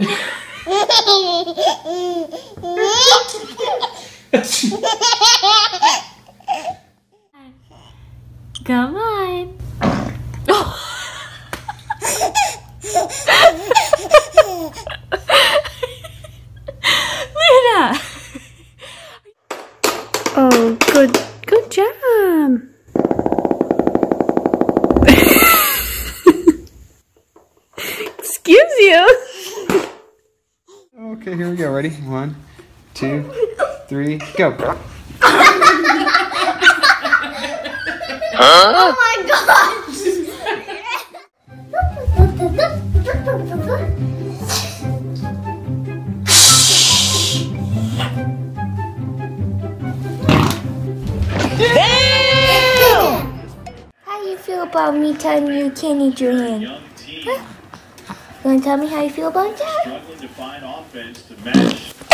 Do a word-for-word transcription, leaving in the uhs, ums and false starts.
Come on. Oh. Luna. Oh, good, good job. Excuse you. Okay, here we go. Ready? One, two, three, go. Huh? Oh my gosh! Damn! How do you feel about me telling you you can't eat your hand? Huh? You wanna tell me how you feel about that? Struggling to find offense to match